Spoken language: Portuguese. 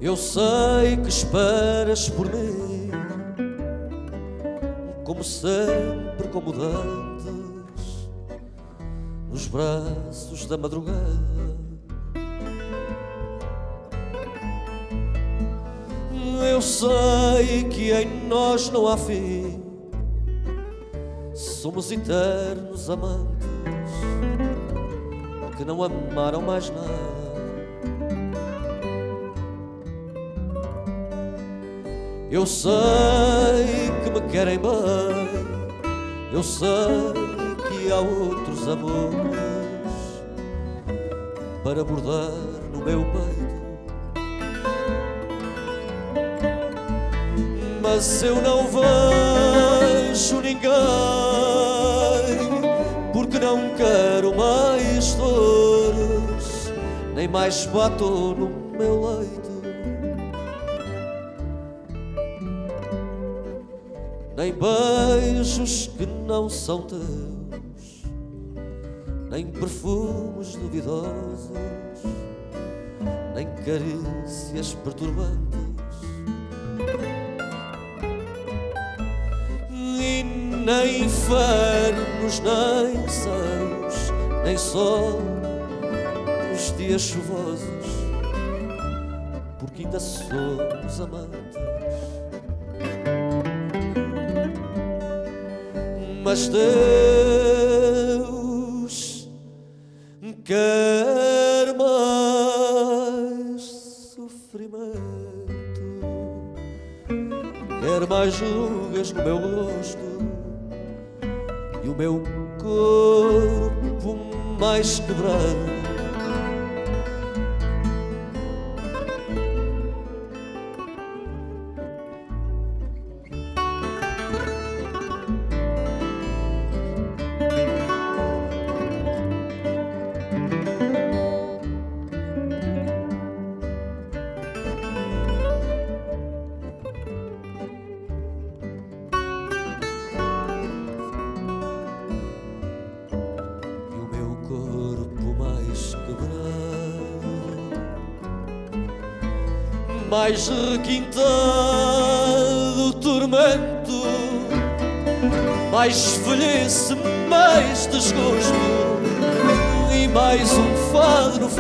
Eu sei que esperas por mim, como sempre, como dantes, nos braços da madrugada. Eu sei que em nós não há fim, somos eternos amantes que não amaram mais nada. Eu sei que me querem bem, eu sei que há outros amores para bordar no meu peito, mas eu não vejo ninguém, porque não quero mais dores, nem mais batom no meu leito, nem beijos que não são teus, nem perfumes duvidosos, nem carícias perturbantes, e nem infernos, nem céus, nem sol nos dias chuvosos, porque ainda somos amantes. Mas Deus quer mais sofrimento, quer mais rugas no meu rosto e o meu corpo mais quebrado. Mais requintado o tormento, mais velhice, mais desgosto e mais um fado no